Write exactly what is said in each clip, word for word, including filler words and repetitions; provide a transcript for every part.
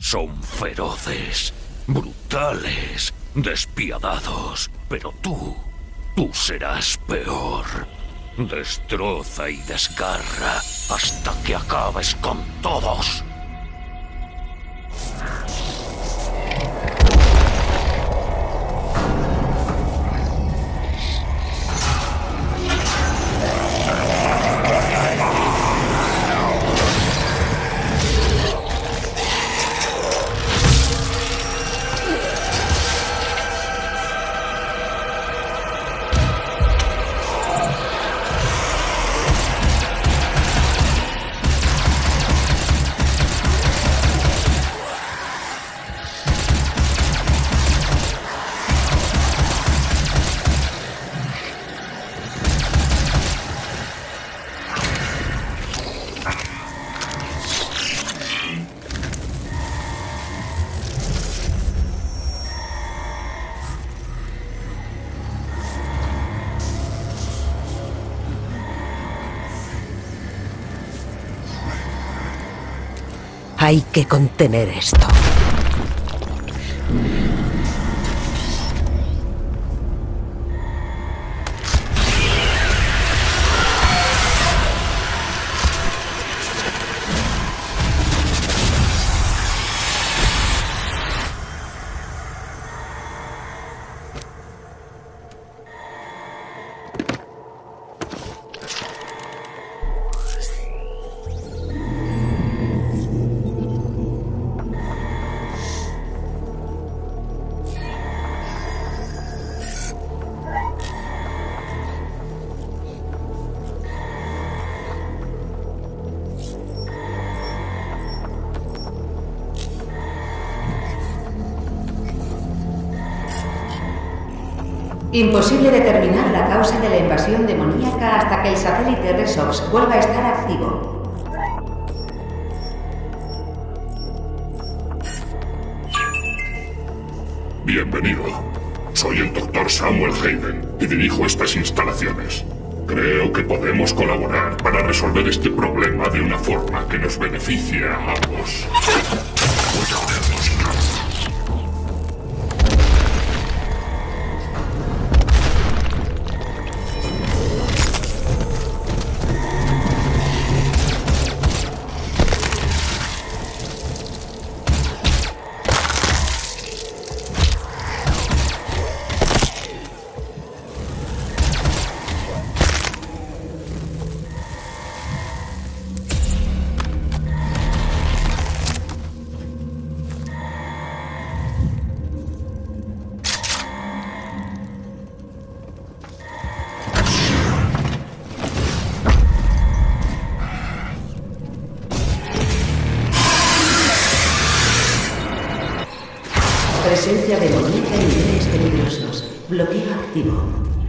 Son feroces, brutales, despiadados, pero tú, tú serás peor. Destroza y desgarra hasta que acabes con todos. Hay que contener esto. Imposible determinar la causa de la invasión demoníaca hasta que el satélite Resox vuelva a estar activo. Bienvenido. Soy el doctor Samuel Hayden y dirijo estas instalaciones. Creo que podemos colaborar para resolver este problema de una forma que nos beneficie a ambos. Voy a verlos. Presencia demoníaca en niveles peligrosos. Bloqueo activo.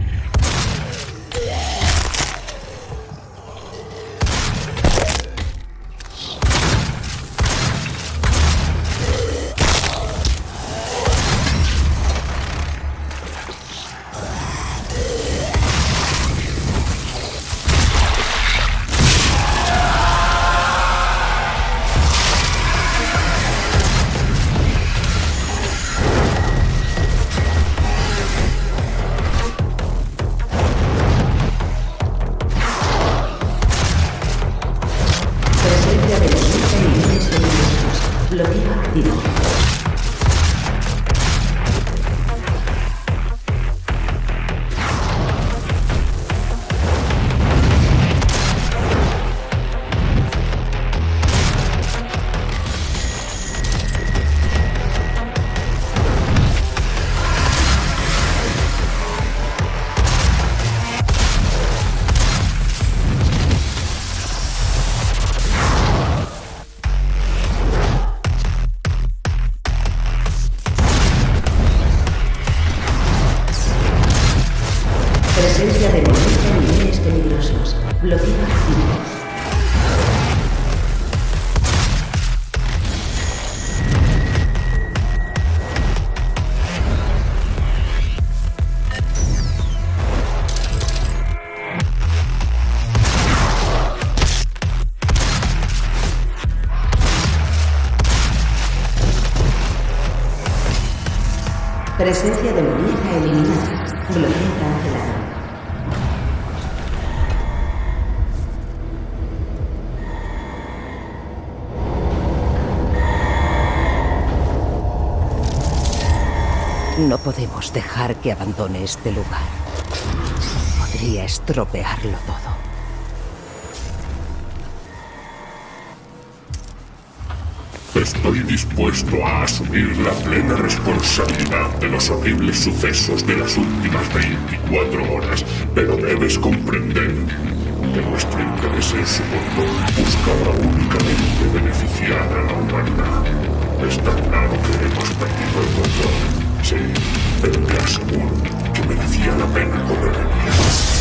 Bloqueo activo. Presencia demoníaca eliminada. Bloqueo cancelado. No podemos dejar que abandone este lugar. Podría estropearlo todo. Estoy dispuesto a asumir la plena responsabilidad de los horribles sucesos de las últimas veinticuatro horas, pero debes comprender que nuestro interés en su control buscaba únicamente beneficiar a la humanidad. Está claro que hemos perdido el control, sí, pero te aseguro que merecía la pena correr el riesgo.